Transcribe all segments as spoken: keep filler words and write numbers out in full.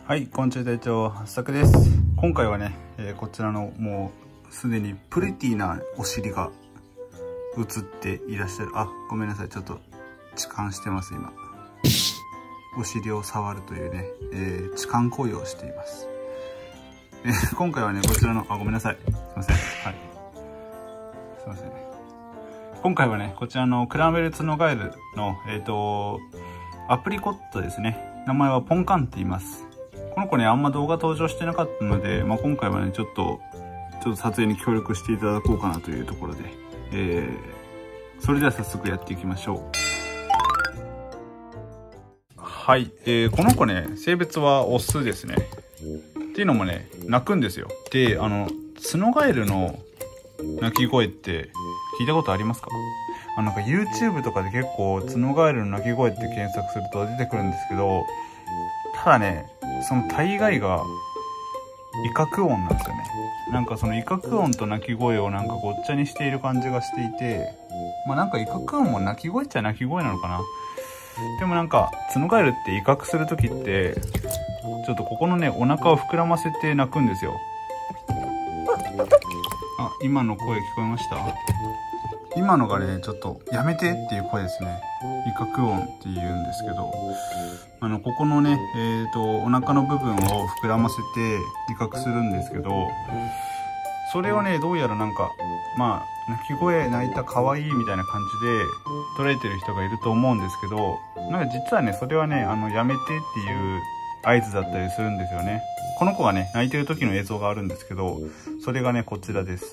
はい、昆虫隊長八作です。今回はね、えー、こちらのもうすでにプリティなお尻が映っていらっしゃる。あ、ごめんなさい、ちょっと痴漢してます今。お尻を触るというね、えー、痴漢行為をしています。えー、今回はね、こちらの、あ、ごめんなさい。すいません。はい。すいません。今回はね、こちらのクランベルツノガエルの、えっと、アプリコットですね。名前はポンカンって言います。この子ね、あんま動画登場してなかったので、まあ、今回はね、ちょっと、ちょっと撮影に協力していただこうかなというところで、えー、それでは早速やっていきましょう。はい、えー、この子ね、性別はオスですね。っていうのもね、鳴くんですよ。で、あの、ツノガエルの鳴き声って聞いたことありますか？あのなんか YouTube とかで結構ツノガエルの鳴き声って検索すると出てくるんですけど、ただね、その大概が威嚇音なんですよね。なんかその威嚇音と鳴き声をなんかごっちゃにしている感じがしていて、まあなんか威嚇音も鳴き声っちゃ鳴き声なのかな。でもなんかツノガエルって威嚇する時ってちょっとここのねお腹を膨らませて鳴くんですよ。あ、今の声聞こえました？今のがね、ちょっとやめてっていう声ですね。威嚇音って言うんですけど、あのここのね、えーとお腹の部分を膨らませて威嚇するんですけど、それをねどうやらなんかまあ鳴き声鳴いた可愛いみたいな感じで捉えてる人がいると思うんですけど、なんか実はねそれはねあのやめてっていう合図だったりするんですよね。この子がね泣いてる時の映像があるんですけど、それがねこちらです。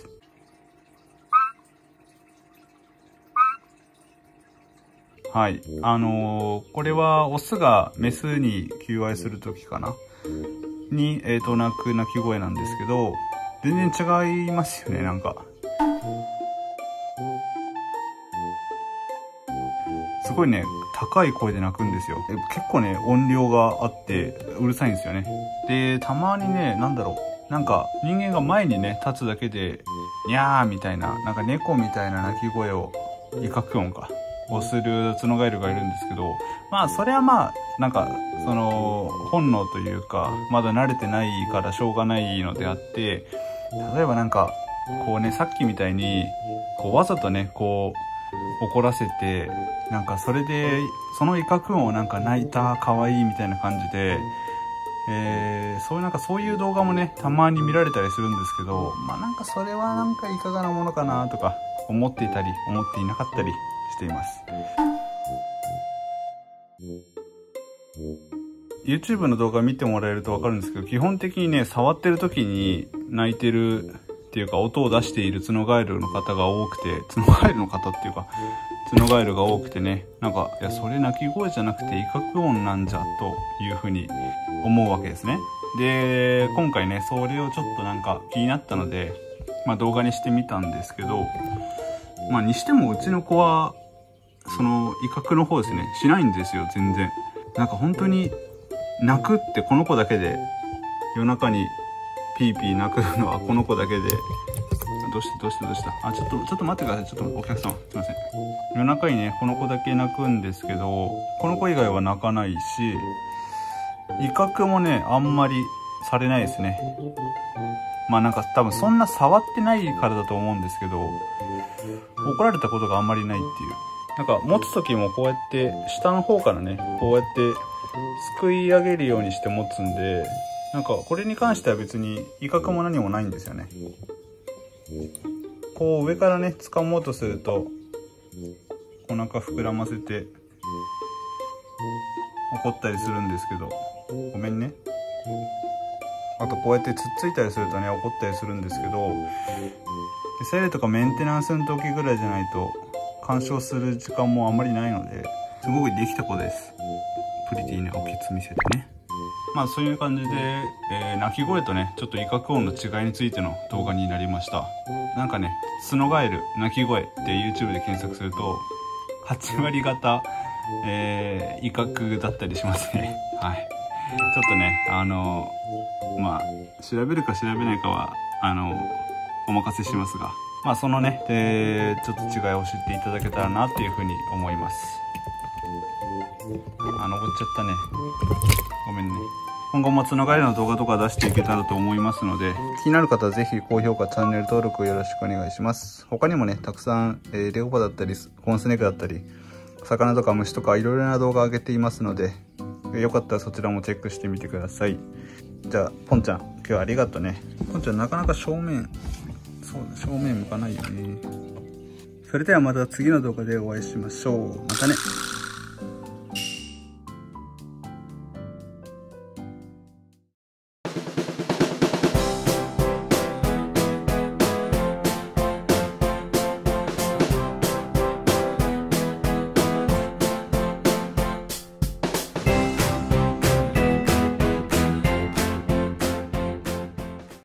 はい。あのー、これはオスがメスに求愛するときかなに、えっと、鳴く鳴き声なんですけど、全然違いますよね、なんか。すごいね、高い声で鳴くんですよ。結構ね、音量があって、うるさいんですよね。で、たまにね、なんだろう。なんか、人間が前にね、立つだけで、にゃーみたいな、なんか猫みたいな鳴き声を、威嚇音か。をするツノガエルがいるんですけど、まあそれはまあなんかその本能というかまだ慣れてないからしょうがないのであって、例えばなんかこうねさっきみたいにこうわざとねこう怒らせてなんかそれでその威嚇音をなんか泣いた可愛いみたいな感じで、えー、そういうなんかそういう動画もねたまに見られたりするんですけど、まあなんかそれはなんかいかがなものかなとか思っていたり思っていなかったりしています。YouTube の動画見てもらえると分かるんですけど、基本的にね触ってる時に泣いてるっていうか音を出しているツノガエルの方が多くて、ツノガエルの方っていうかツノガエルが多くてね、なんかいやそれ鳴き声じゃなくて威嚇音なんじゃというふうに思うわけですね。で今回ねそれをちょっとなんか気になったので、まあ、動画にしてみたんですけど、まあにしてもうちの子はその威嚇の方ですねしないんですよ全然。なんか本当に泣くってこの子だけで、夜中にピーピー泣くのはこの子だけで、どうしてどうしてどうしたあ、ちょっとちょっと待ってください、ちょっとお客様すいません。夜中にねこの子だけ泣くんですけど、この子以外は泣かないし、威嚇もねあんまりされないですね。まあなんか多分そんな触ってないからだと思うんですけど、怒られたことがあんまりないっていう。なんか持つ時もこうやって下の方からねこうやってすくい上げるようにして持つんで、なんかこれに関しては別に威嚇も何もないんですよね。こう上からね掴もうとするとお腹膨らませて怒ったりするんですけど、ごめんね。あとこうやってつっついたりするとね怒ったりするんですけど、餌やりとかメンテナンスの時ぐらいじゃないと干渉する時間もあんまりないので、すごいできた子です。プリティーなおけつ見せてね。まあそういう感じで、えー、鳴き声とねちょっと威嚇音の違いについての動画になりました。なんかねツノガエル鳴き声って YouTube で検索するとはちわり方、えー、威嚇だったりしますね。はい。ちょっとねあのー、まあ調べるか調べないかはあのー、お任せしますが、まあそのね、えー、ちょっと違いを知っていただけたらなっていうふうに思います。あ、登っちゃったね。ごめんね。 今後も角ガエルの動画とか出していけたらと思いますので、気になる方はぜひ高評価、チャンネル登録よろしくお願いします。他にもね、たくさん、えー、レゴパだったり、コーンスネークだったり、魚とか虫とかいろいろな動画上げていますので、よかったらそちらもチェックしてみてください。じゃあ、ポンちゃん、今日はありがとうね。ポンちゃん、なかなか正面、そうだ、正面向かないよね。それではまた次の動画でお会いしましょう。またね。